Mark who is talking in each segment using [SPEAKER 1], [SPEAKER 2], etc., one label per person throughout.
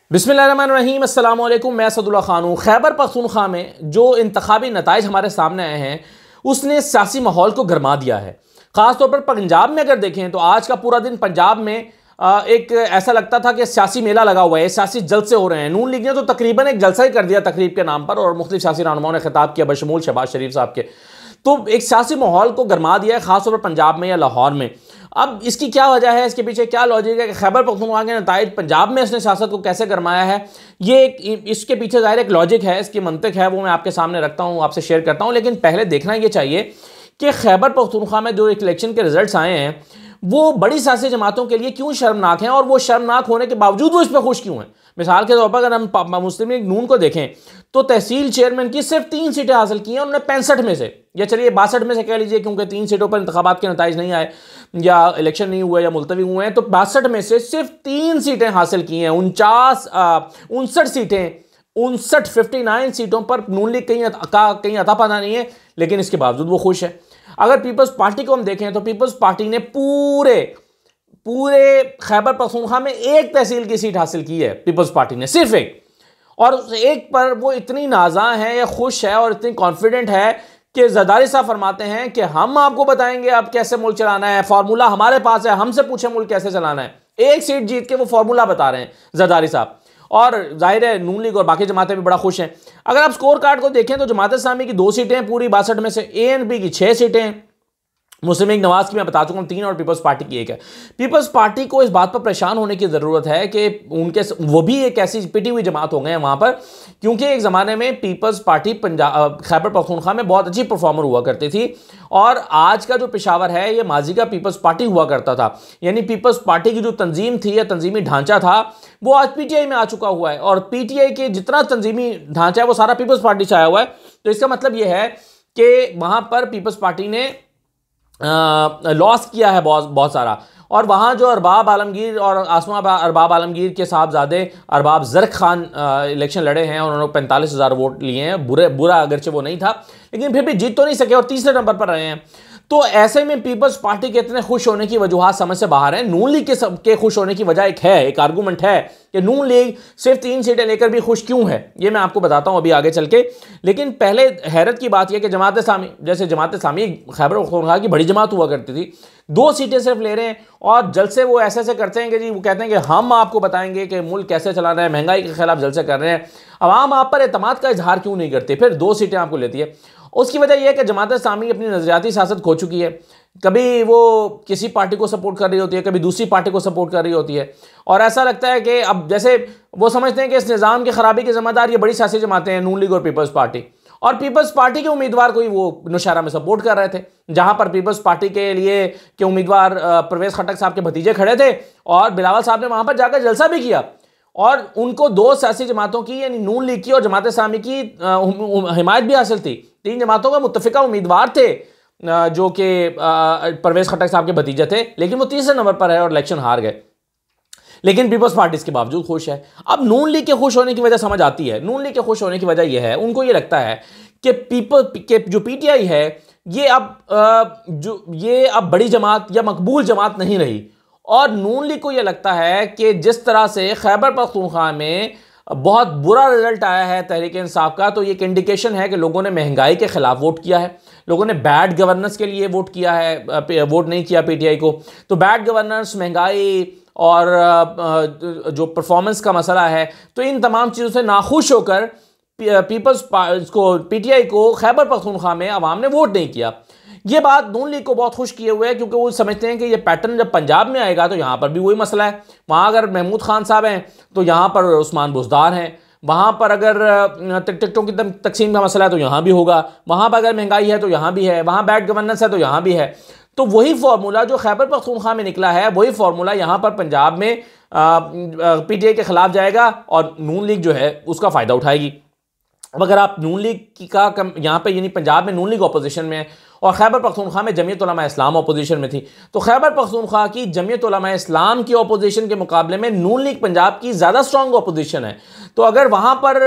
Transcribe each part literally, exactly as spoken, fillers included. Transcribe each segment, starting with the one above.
[SPEAKER 1] बिस्मिल्लाहिर्रहमानिर्रहीम अस्सलाम वालेकुम। मैं असद उल्लाह खान हूँ। खैबर पख्तूनख्वा में जो इंतखाबी नताइज हमारे सामने आए हैं उसने सियासी माहौल को गरमा दिया है। ख़ासतौर पर पंजाब में अगर देखें तो आज का पूरा दिन पंजाब में एक ऐसा लगता था कि सियासी मेला लगा हुआ है, सियासी जलसे हो रहे हैं। नून लीग ने तो तकरीबन एक जलसा ही कर दिया तकरीब के नाम पर और मुख्तलिफ सियासी रहनुमाओं ने खिताब किया बशमूल शहबाज शरीफ साहब के। तो एक सियासी माहौल को गरमा दिया है, खासतौर पर पंजाब में या लाहौर में। अब इसकी क्या वजह है, इसके पीछे क्या लॉजिक है कि खैबर पख्तूनख्वा के नताइज पंजाब में इसने सियासत को कैसे गरमाया है, ये एक इसके पीछे ज़ाहिर एक लॉजिक है, इसकी मंतिक है, वो मैं आपके सामने रखता हूँ, आपसे शेयर करता हूँ। लेकिन पहले देखना ये चाहिए कि खैबर पख्तूनख्वा में जो इलेक्शन के रिजल्ट्स आए हैं वो बड़ी सियासी जमातों के लिए क्यों शर्मनाक हैं और वो शर्मनाक होने के बावजूद वो इस पर खुश क्यों हैं। मिसाल के तौर पर अगर हम मुस्लिम लीग नून को देखें तो तहसील चेयरमैन की सिर्फ तीन सीटें हासिल की हैं उन्होंने पैंसठ में से, या चलिए बासठ में से कह लीजिए, क्योंकि तीन सीटों पर इंतखाबात के नताइज नहीं आए या इलेक्शन नहीं हुए या मुलतवी हुए हैं, तो बासठ में से सिर्फ तीन सीटें हासिल की हैं। उनचास उनसठ सीटें उनसठ फिफ्टी नाइन सीटों पर नून लीग कहीं का कहीं अता पता नहीं है, लेकिन इसके बावजूद वो खुश है। अगर पीपल्स पार्टी को हम देखें तो पीपल्स पार्टी ने पूरे पूरे खैबर पख्तूनख्वा में एक तहसील की सीट हासिल की है पीपल्स पार्टी ने, सिर्फ एक, और उस एक पर वो इतनी नाज़ा है या खुश है और इतनी कॉन्फिडेंट है कि ज़रदारी साहब फरमाते हैं कि हम आपको बताएंगे अब कैसे मुल्क चलाना है, फार्मूला हमारे पास है, हमसे पूछे मुल्क कैसे चलाना है। एक सीट जीत के वो फार्मूला बता रहे हैं ज़रदारी साहब, और जाहिर है नून लीग और बाकी जमातें भी बड़ा खुश हैं। अगर आप स्कोर कार्ड को देखें तो जमात इस्लामी की दो सीटें पूरी बासठ में से, ए एन पी की छः सीटें हैं, मुस्लिम लीग नवाज की मैं बता चुका हूँ तीन, और पीपल्स पार्टी की एक है। पीपल्स पार्टी को इस बात पर परेशान होने की ज़रूरत है कि उनके वो भी एक ऐसी पिटी हुई जमात हो गए हैं वहाँ पर, क्योंकि एक ज़माने में पीपल्स पार्टी पंजाब खैबर पख्तूनख्वा में बहुत अच्छी परफॉर्मर हुआ करती थी, और आज का जो पेशावर है ये माजी का पीपल्स पार्टी हुआ करता था। यानी पीपल्स पार्टी की जो तंजीम थी या तंजीमी ढांचा था वो आज पी टी आई में आ चुका हुआ है, और पी टी आई के जितना तंजीमी ढांचा है वो सारा पीपल्स पार्टी से आया हुआ है। तो इसका मतलब ये है कि वहाँ पर पीपल्स पार्टी ने लॉस किया है बहुत बहुत सारा, और वहाँ जो अरबाब आलमगीर और आसमा अरबाब आलमगीर के साहबजादे अरबाब ज़रक खान इलेक्शन लड़े हैं और उन्होंने पैंतालीस हज़ार वोट लिए हैं। बुरे बुरा अगरचे वो नहीं था, लेकिन फिर भी जीत तो नहीं सके और तीसरे नंबर पर रहे हैं। तो ऐसे में पीपल्स पार्टी के इतने खुश होने की वजूहात समझ से बाहर हैं। नून लीग के सबके खुश होने की वजह एक है, एक आर्गूमेंट है कि नून लीग सिर्फ तीन सीटें लेकर भी खुश क्यों है, ये मैं आपको बताता हूं अभी आगे चल के। लेकिन पहले हैरत की बात यह कि जमात इस्लामी, जैसे जमात इस्लामी खैबर पख्तूनख्वा की बड़ी जमात हुआ करती थी, दो सीटें सिर्फ ले रहे हैं और जलसे वो ऐसे ऐसे करते हैं कि जी वो कहते हैं कि हम आपको बताएंगे कि मुल्क कैसे चलाना है, महंगाई के खिलाफ जलसे कर रहे हैं। अवाम आप पर एतमाद का इजहार क्यों नहीं करते, फिर दो सीटें आपको लेती है। उसकी वजह यह है कि जमात इस्लामी अपनी नज़रियाती सियासत खो चुकी है। कभी वो किसी पार्टी को सपोर्ट कर रही होती है, कभी दूसरी पार्टी को सपोर्ट कर रही होती है, और ऐसा लगता है कि अब जैसे वो समझते हैं कि इस निज़ाम की खराबी की जिम्मेदार ये बड़ी सियासी जमातें हैं, नून लीग और पीपल्स पार्टी। और पीपल्स पार्टी के उम्मीदवार को ही वो नौशहरा में सपोर्ट कर रहे थे, जहां पर पीपल्स पार्टी के लिए के उम्मीदवार परवेज खटक साहब के भतीजे खड़े थे और बिलावल साहब ने वहां पर जाकर जलसा भी किया, और उनको दो सियासी जमातों की यानी नून लीग की और जमात इस्लामी की हिमायत भी हासिल थी। तीन जमातों का मुत्तफिका उम्मीदवार थे जो कि परवेज खटक साहब के भतीजे थे, लेकिन वो तीसरे नंबर पर है और इलेक्शन हार गए। लेकिन पीपल्स पार्टी इसके बावजूद खुश है। अब नून लीग के खुश होने की वजह समझ आती है। नून लीग के खुश होने की वजह यह है, उनको ये लगता है कि पीपल के जो पी टी आई है ये अब जो ये अब बड़ी जमात या मकबूल जमात नहीं रही, और नून लीग को यह लगता है कि जिस तरह से खैबर पख्तूनख्वा में बहुत बुरा रिजल्ट आया है तहरीक इंसाफ का, तो ये एक इंडिकेशन है कि लोगों ने महंगाई के खिलाफ वोट किया है, लोगों ने बैड गवर्नेंस के लिए वोट किया है, वोट नहीं किया पी टी आई को। तो बैड गवर्नेंस, महंगाई और जो परफॉर्मेंस का मसला है, तो इन तमाम चीज़ों से नाखुश होकर पीपल्स को पी टी आई को खैबर पख्तूनख्वा में अवाम ने वोट नहीं किया। ये बात नून लीग को बहुत खुश किए हुए है, क्योंकि वो समझते हैं कि ये पैटर्न जब पंजाब में आएगा तो यहाँ पर भी वही मसला है। वहाँ अगर महमूद खान साहब हैं तो यहाँ पर उस्मान बुज़दार हैं, वहाँ पर अगर टिकटों की तकसीम का मसला है तो यहाँ भी होगा, वहाँ पर अगर महंगाई है तो यहाँ भी है, वहाँ बैड गवर्नेंस है तो यहाँ भी है। तो वही फार्मूला जो खैबर पख्तूनख्वा में निकला है वही फार्मूला यहाँ पर पंजाब में पी टी आई के खिलाफ जाएगा और नून लीग जो है उसका फ़ायदा उठाएगी। अब अगर आप नून लीग की का कम यहाँ पे यानी पंजाब में नून लीग अपोजिशन में है और खैबर पख्तूनख्वा में जमीयत उलमा इस्लाम अपोजिशन में थी, तो खैबर पख्तूनख्वा की जमीयत उलमा इस्लाम की अपोजिशन के मुकाबले में नून लीग पंजाब की ज़्यादा स्ट्रॉन्ग अपोजिशन है। तो अगर वहाँ पर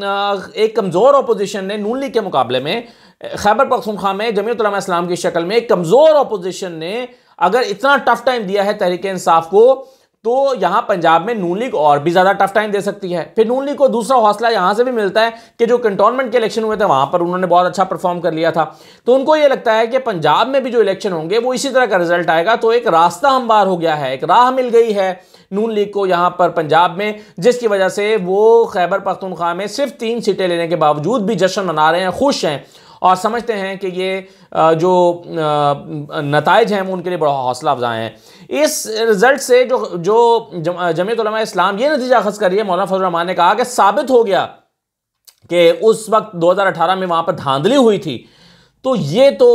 [SPEAKER 1] एक कमज़ोर अपोजिशन ने नून लीग के मुकाबले में खैबर पख्तूनख्वा में जमीयत उलमा इस्लाम की शक्ल में एक कमज़ोर अपोजिशन ने अगर इतना टफ टाइम दिया है तहरीक इंसाफ को, तो यहां पंजाब में नून लीग और भी ज्यादा टफ टाइम दे सकती है। फिर नून लीग को दूसरा हौसला यहां से भी मिलता है कि जो कंटोनमेंट के इलेक्शन हुए थे वहां पर उन्होंने बहुत अच्छा परफॉर्म कर लिया था, तो उनको यह लगता है कि पंजाब में भी जो इलेक्शन होंगे वो इसी तरह का रिजल्ट आएगा। तो एक रास्ता हमवार हो गया है, एक राह मिल गई है नून लीग को यहां पर पंजाब में, जिसकी वजह से वो खैबर पख्तूनख्वा में सिर्फ तीन सीटें लेने के बावजूद भी जश्न मना रहे हैं, खुश हैं और समझते हैं कि ये जो नताइज हैं वो उनके लिए बड़ा हौसला अफजा हैं। इस रिजल्ट से जो जो जमीयत उलमा इस्लाम ये नतीजा अखज़ कर रही है, मौलाना फजल रहमान ने कहा कि साबित हो गया कि उस वक्त दो हज़ार अठारह में वहां पर धांधली हुई थी, तो ये तो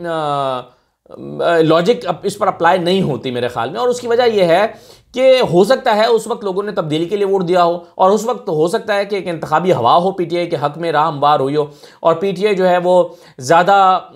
[SPEAKER 1] लॉजिक इस पर अप्लाई नहीं होती मेरे ख्याल में। और उसकी वजह यह है कि हो सकता है उस वक्त लोगों ने तब्दीली के लिए वोट दिया हो, और उस वक्त हो सकता है कि एक इंतखाबी हवा हो पीटीआई के हक में, राह हमवार हुई हो, और पीटीआई जो है वो ज़्यादा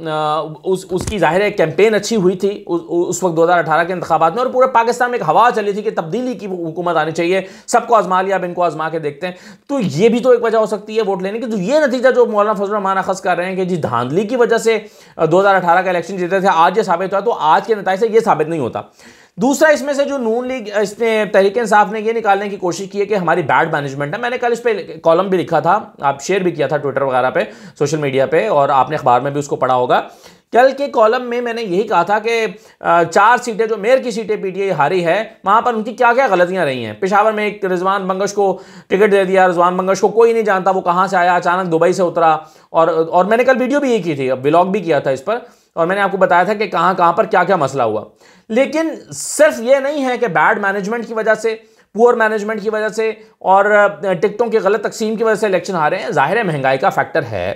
[SPEAKER 1] उस उसकी ज़ाहिर है कैंपेन अच्छी हुई थी उस, उस वक्त दो हज़ार अठारह के इंतखाबात में, और पूरे पाकिस्तान में एक हवा चली थी कि तब्दीली की हुकूमत आनी चाहिए, सबको आजमा लिया, अब इनको आजमा के देखते हैं। तो ये भी तो एक वजह हो सकती है वोट लेने की। तो ये नतीजा जो मौलाना फजल रहमान अखज़ कर रहे हैं कि जी धांधली की वजह से दो हज़ार अठारह का इलेक्शन जीते थे, आज ये साबित हुआ, तो आज के नतीजे से ये साबित नहीं होता। दूसरा, इसमें से जो नून लीग इसने तहरीक इंसाफ ने ये निकालने की कोशिश की है कि हमारी बैड मैनेजमेंट है। मैंने कल इस पे कॉलम भी लिखा था, आप शेयर भी किया था ट्विटर वगैरह पे, सोशल मीडिया पे, और आपने अखबार में भी उसको पढ़ा होगा। कल के कॉलम में मैंने यही कहा था कि चार सीटें जो मेयर की सीटें पीटीआई हारी है, वहां पर उनकी क्या क्या गलतियां रही हैं। पेशावर में एक रिजवान बंगश को टिकट दे दिया, रिजवान बंगश को कोई नहीं जानता वो कहां से आया, अचानक दुबई से उतरा, और और मैंने कल वीडियो भी ये की थी, व्लॉग भी किया था इस पर, और मैंने आपको बताया था कि कहां कहां पर क्या क्या मसला हुआ। लेकिन सिर्फ ये नहीं है कि बैड मैनेजमेंट की वजह से, पुअर मैनेजमेंट की वजह से और टिकटों की गलत तकसीम की वजह से इलेक्शन हारे हैं। जाहिर है महंगाई का फैक्टर है,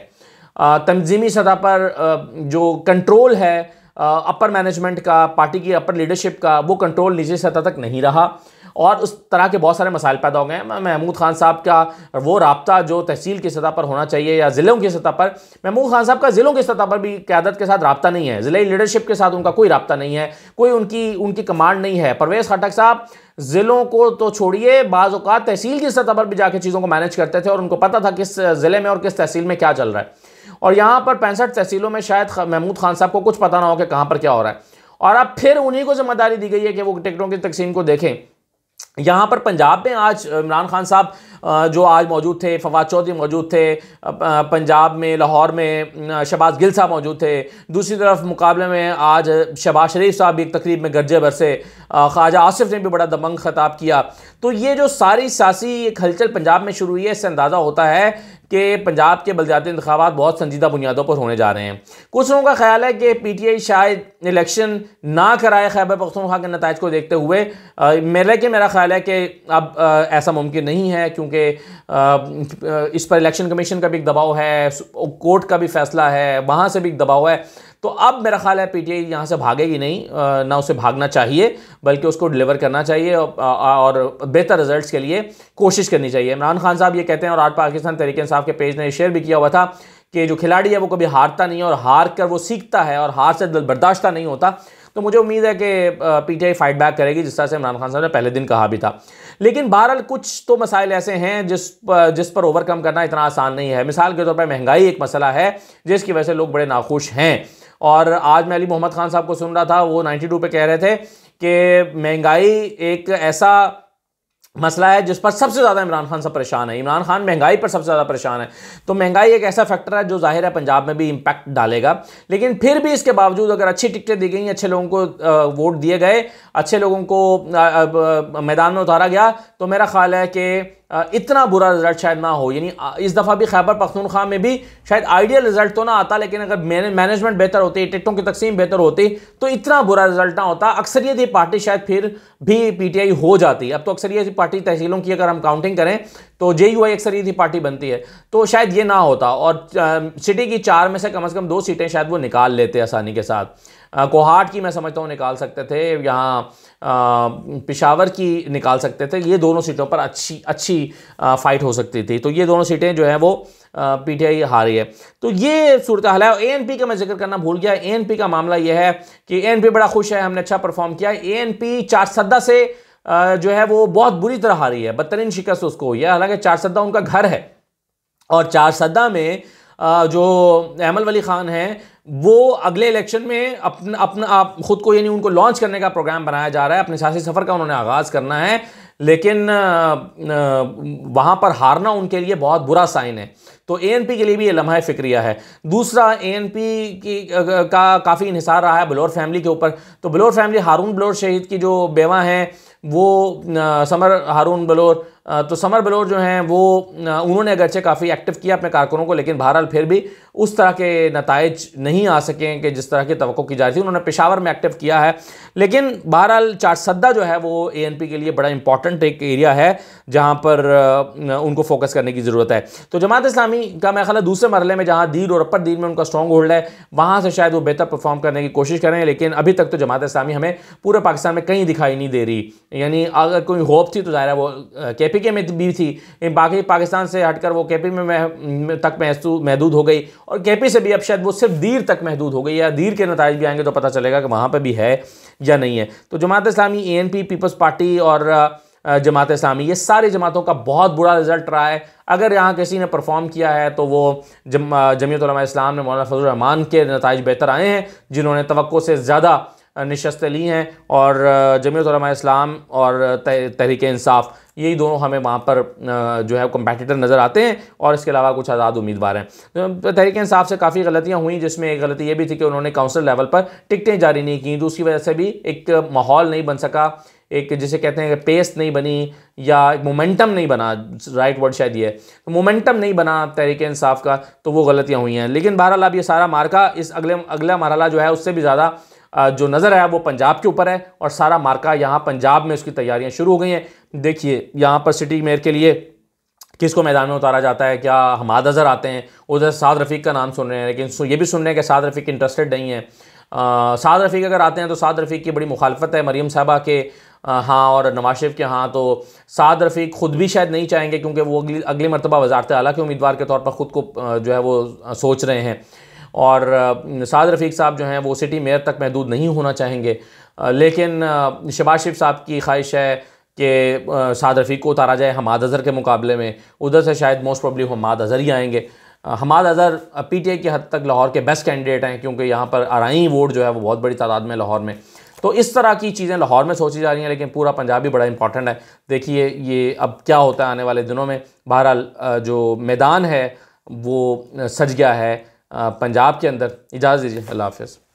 [SPEAKER 1] तंजीमी सतह पर जो कंट्रोल है अपर मैनेजमेंट का, पार्टी की अपर लीडरशिप का, वो कंट्रोल नीचे सतह तक नहीं रहा, और उस तरह के बहुत सारे मसाइल पैदा हो गए हैं। महमूद खान साहब का वो राब्ता जो तहसील की सतह पर होना चाहिए या ज़िलों की सतह पर, महमूद खान साहब का ज़िलों की सतह पर भी क़यादत के साथ राब्ता नहीं है, ज़िले लीडरशिप के साथ उनका कोई राब्ता नहीं है, कोई उनकी उनकी कमांड नहीं है। परवेज़ खटक साहब ज़िलों को तो छोड़िए, बाज़ औक़ात तहसील की सतह पर भी जाके चीज़ों को मैनेज करते थे और उनको पता था किस ज़िले में और किस तहसील में क्या चल रहा है। और यहाँ पर पैंसठ तहसीलों में शायद महमूद खान साहब को कुछ पता ना हो कि कहाँ पर क्या हो रहा है, और अब फिर उन्हीं को जिम्मेदारी दी गई है कि वो टिकटों की तकसीम को देखें। यहाँ पर पंजाब में आज इमरान खान साहब जो आज मौजूद थे, फवाद चौधरी मौजूद थे, पंजाब में लाहौर में शहबाज गिल साहब मौजूद थे, दूसरी तरफ मुकाबले में आज शहबाज शरीफ साहब भी एक तकरीब में गरजे बरसे, ख्वाजा आसिफ ने भी बड़ा दबंग खिताब किया। तो ये जो सारी सियासी एक हलचल पंजाब में शुरू हुई है, इससे अंदाज़ा होता है कि पंजाब के बलदियाती इंतखाबात बहुत संजीदा बुनियादों पर होने जा रहे हैं। कुछ लोगों का ख्याल है कि पीटीआई शायद इलेक्शन ना कराए खैबर पख्तूनख्वा के नताइज को देखते हुए। मेरे के मेरा ख्याल है कि अब आ, ऐसा मुमकिन नहीं है, क्योंकि इस पर इलेक्शन कमीशन का भी एक दबाव है, कोर्ट का भी फैसला है, वहाँ से भी एक दबाव है। तो अब मेरा ख्याल है पीटीआई यहाँ से भागेगी नहीं, ना उसे भागना चाहिए बल्कि उसको डिलीवर करना चाहिए और बेहतर रिजल्ट्स के लिए कोशिश करनी चाहिए। इमरान खान साहब ये कहते हैं, और आज पाकिस्तान तहरीक इंसाफ के पेज ने शेयर भी किया हुआ था, कि जो खिलाड़ी है वो कभी हारता नहीं है और हार कर वो सीखता है और हार से दिल बर्दाश्ता नहीं होता। तो मुझे उम्मीद है कि पीटीआई फाइट बैक करेगी, जिस तरह से इमरान खान साहब ने पहले दिन कहा भी था। लेकिन बहरहाल कुछ तो मसाइल ऐसे हैं जिस पर जिस पर ओवरकम करना इतना आसान नहीं है। मिसाल के तौर पर महंगाई एक मसला है जिसकी वजह से लोग बड़े नाखुश हैं, और आज मैं अली मोहम्मद खान साहब को सुन रहा था, वो बानवे पे कह रहे थे कि महंगाई एक ऐसा मसला है जिस पर सबसे ज़्यादा इमरान खान सब परेशान है। इमरान खान महंगाई पर सबसे ज़्यादा परेशान है। तो महंगाई एक ऐसा फैक्टर है जो जाहिर है पंजाब में भी इम्पैक्ट डालेगा। लेकिन फिर भी इसके बावजूद अगर अच्छी टिकटें दी गई, अच्छे लोगों को वोट दिए गए, अच्छे लोगों को मैदान में उतारा गया, तो मेरा ख्याल है कि इतना बुरा रिजल्ट शायद ना हो। यानी इस दफ़ा भी खैबर पख्तूनख्वा में भी शायद आइडियल रिजल्ट तो ना आता, लेकिन अगर मैनेजमेंट बेहतर होती, टिकटों की तकसीम बेहतर होती, तो इतना बुरा रिजल्ट ना होता। अक्सरियती पार्टी शायद फिर भी पीटीआई हो जाती। अब तो अक्सरियती पार्टी तहसीलों की अगर हम काउंटिंग करें तो जेयूआई अक्सरियती पार्टी बनती है, तो शायद ये ना होता, और सिटी की चार में से कम से कम दो सीटें शायद वो निकाल लेते आसानी के साथ। कोहाट की मैं समझता हूँ निकाल सकते थे, यहाँ पेशावर की निकाल सकते थे। ये दोनों सीटों पर अच्छी अच्छी फाइट हो सकती थी। तो ये दोनों सीटें जो हैं वो पीटीआई हारी है। तो ये सूरत हाल है। एएनपी का मैं जिक्र करना भूल गया। एएनपी का मामला ये है कि एएनपी बड़ा खुश है, हमने अच्छा परफॉर्म किया। एएनपी चार सद्दा से जो है वो बहुत बुरी तरह हारी है, बदतरीन शिकस्त उसको हुई है। हालांकि चार सद्दा उनका घर है, और चार सद्दा में जो अहमद वली खान हैं वो अगले इलेक्शन में अपना अपना आप खुद को यानी उनको लॉन्च करने का प्रोग्राम बनाया जा रहा है, अपने सियासी सफ़र का उन्होंने आगाज़ करना है, लेकिन वहाँ पर हारना उनके लिए बहुत बुरा साइन है। तो एएनपी के लिए भी ये लम्हा फ़िक्रिया है। दूसरा, एएनपी की का काफ़ी इन्हिसार रहा है बलोर फैमिली के ऊपर। तो बलोर फैमिली, हारून बलोर शहीद की जो बेवा हैं वो समर हारून बलोर, तो समर बलोर जो हैं वो उन्होंने अगरचे काफ़ी एक्टिव किया अपने कारकुनों को, लेकिन बहरहाल फिर भी उस तरह के नताइज नहीं आ सके कि जिस तरह की तवक्को की जा रही थी। उन्होंने पेशावर में एक्टिव किया है, लेकिन बहरहाल चारसद्दा जो है वो एएनपी के लिए बड़ा इंपॉर्टेंट एक एरिया है जहाँ पर उनको फोकस करने की ज़रूरत है। तो जमात इस्लामी का मेरा ख्याल है दूसरे मरहले में जहाँ दीर और अपर दीर में उनका स्ट्रॉन्ग होल्ड है, वहाँ से शायद वो बेहतर परफॉर्म करने की कोशिश करें, लेकिन अभी तक तो जमात इस्लामी हमें पूरे पाकिस्तान में कहीं दिखाई नहीं दे रही। यानी अगर कोई होप थी तो ज़ाहिर है वो केपीके में भी थी, बाकी पाकिस्तान से हटकर वो केपी में तक महदूद हो गई, और केपी से भी अब शायद वो सिर्फ दीर तक महदूद हो गई, या दीर के नताइज भी आएंगे तो पता चलेगा कि वहाँ पर भी है या नहीं है। तो जमात इस्लामी, एएनपी, पीपल्स पार्टी और जमात इस्लामी, ये सारी जमातों का बहुत बुरा रिजल्ट रहा है। अगर यहाँ किसी ने परफॉर्म किया है तो वो जम जमीयत उलमा इस्लाम में मौलाना फजल रहमान के नताइज बेहतर आए हैं, जिन्होंने तवक्को से ज़्यादा नशस्तें ली हैं, और जमीयत उलमा इस्लाम और तहरीक इंसाफ, यही दोनों हमें वहाँ पर जो है कम्पैटिटर नज़र आते हैं, और इसके अलावा कुछ आज़ाद उम्मीदवार हैं। तो तहरीक इंसाफ से काफ़ी गलतियाँ हुई, जिसमें एक गलती ये भी थी कि उन्होंने काउंसिल लेवल पर टिकटें जारी नहीं की, तो उसकी वजह से भी एक माहौल नहीं बन सका, एक जिसे कहते हैं कि पेस नहीं बनी, या एक मोमेंटम नहीं बना, राइट वर्ड शायद ये है, तो मोमेंटम नहीं बना तहरीक इंसाफ का, तो वो गलतियाँ हुई हैं। लेकिन बहरहाल अब ये सारा मार्का, इस अगले अगला मरहला जो है उससे भी ज़्यादा जो नज़र है वो पंजाब के ऊपर है, और सारा मार्का यहाँ पंजाब में उसकी तैयारियाँ शुरू हो गई हैं। देखिए यहाँ पर सिटी मेयर के लिए किसको मैदान में उतारा जाता है, क्या हमाद अज़हर आते हैं, उधर साद रफ़ीक का नाम सुन रहे हैं, लेकिन ये भी सुन रहे हैं कि साद रफ़ीक इंटरेस्टेड नहीं है। साद रफ़ीक अगर आते हैं तो साद रफ़ीक की बड़ी मुखालफत है मरीम साहबा के हाँ और नवाज शरीफ के हाँ, तो साद रफ़ीक ख़ुद भी शायद नहीं चाहेंगे, क्योंकि वो अगली अगली मरतबा वज़ारत आला के उम्मीदवार के तौर पर ख़ुद को जो है वो सोच रहे हैं, और साद रफ़ीक साहब जो हैं वो सिटी मेयर तक महदूद नहीं होना चाहेंगे। लेकिन शहबाज शरीफ साहब की ख्वाहिश है कि साद रफ़ीक को उतारा जाए हमाद अज़हर के मुकाबले में, उधर से शायद मोस्ट प्रॉब्ली हमाद अज़हर ही आएंगे। हमाद अज़हर पीटीआई की हद तक लाहौर के बेस्ट कैंडिडेट हैं, क्योंकि यहाँ पर आरआई वोट जो है वो बहुत बड़ी तादाद में लाहौर में, तो इस तरह की चीज़ें लाहौर में सोची जा रही हैं, लेकिन पूरा पंजाब भी बड़ा इंपॉर्टेंट है। देखिए ये अब क्या होता है आने वाले दिनों में। बहरहाल जो मैदान है वो सज गया है पंजाब के अंदर। इजाज़त दीजिए, अल्लाह हाफ़िज़।